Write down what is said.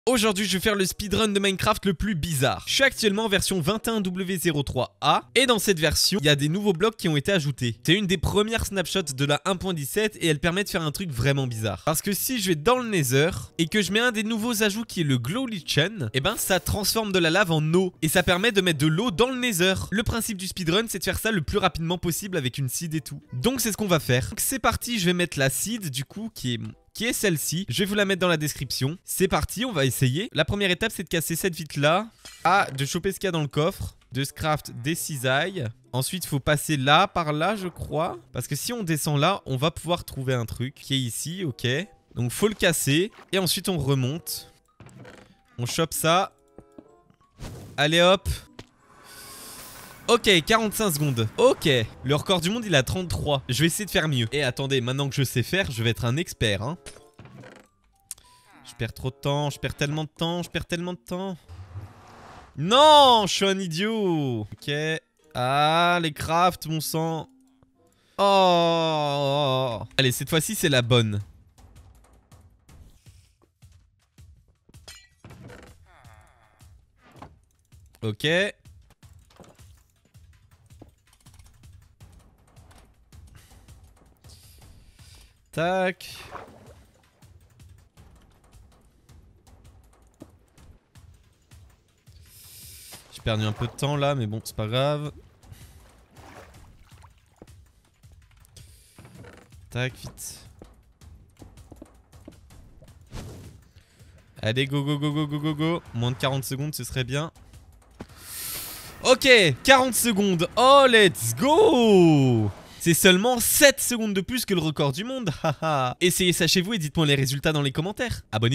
Aujourd'hui, je vais faire le speedrun de Minecraft le plus bizarre. Je suis actuellement en version 21W03A et dans cette version, il y a des nouveaux blocs qui ont été ajoutés. C'est une des premières snapshots de la 1.17 et elle permet de faire un truc vraiment bizarre. Parce que si je vais dans le Nether et que je mets un des nouveaux ajouts qui est le Glow Lichen, et ben ça transforme de la lave en eau et ça permet de mettre de l'eau dans le Nether. Le principe du speedrun, c'est de faire ça le plus rapidement possible avec une seed et tout. Donc c'est ce qu'on va faire. Donc c'est parti, je vais mettre la seed du coup qui est celle-ci. Je vais vous la mettre dans la description. C'est parti, on va essayer. La première étape, c'est de casser cette vitre-là. De choper ce qu'il y a dans le coffre. De se craft des cisailles. Ensuite, il faut passer là, par là, je crois. Parce que si on descend là, on va pouvoir trouver un truc qui est ici, ok. Donc, faut le casser. Et ensuite, on remonte. On chope ça. Allez, hop. Ok, 45 secondes. Ok, le record du monde il est à 33. Je vais essayer de faire mieux. Et attendez, maintenant que je sais faire, je vais être un expert hein. Je perds trop de temps, je perds tellement de temps, Non, je suis un idiot. Ok. Ah, les crafts, mon sang. Oh. Allez, cette fois-ci c'est la bonne. Ok. Tac. J'ai perdu un peu de temps là, mais bon, c'est pas grave. Tac, vite. Allez, go, go, go, go, go, go, go. Moins de 40 secondes, ce serait bien. Ok, 40 secondes. Oh, let's go! C'est seulement 7 secondes de plus que le record du monde. Essayez ça chez vous et dites-moi les résultats dans les commentaires. Abonnez-vous.